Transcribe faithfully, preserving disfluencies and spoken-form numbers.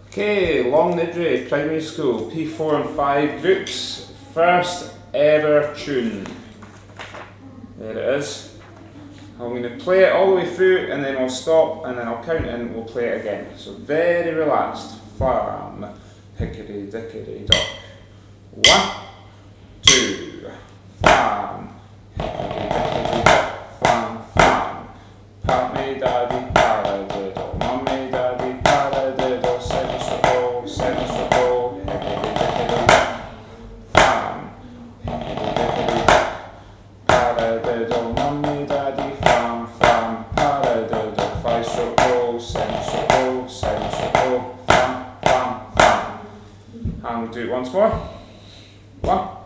Okay, Longniddry Primary School, P four and five groups, first ever tune. There it is. I'm going to play it all the way through and then I'll stop and then I'll count and we'll play it again. So very relaxed. Farm, hickory dickory dock. One, two, farm, hickory dickory dock, farm, farm. Pat me daddy paradiddle, mummy daddy paradiddle, seven strip roll, seven strip roll, hickory dickory dock, farm, hickory dickory dock, paradiddle, mummy daddy, farm, farm, paradiddle, five strip roll, seven strip roll, seven strip roll, farm, farm, farm. And we'll do it once more. One.